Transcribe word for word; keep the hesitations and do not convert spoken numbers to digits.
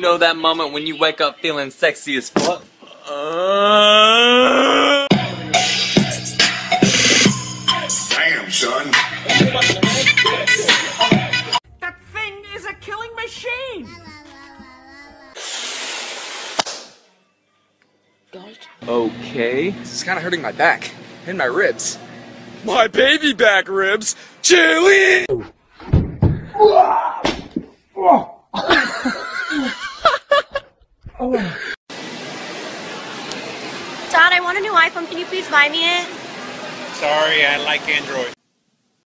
know that moment when you wake up feeling sexy as fuck? Uh... Damn, son. That thing is a killing machine! Okay. This is kind of hurting my back and my ribs. My baby back ribs, chili. Dad, I want a new iPhone. Can you please buy me it? Sorry, I like Android.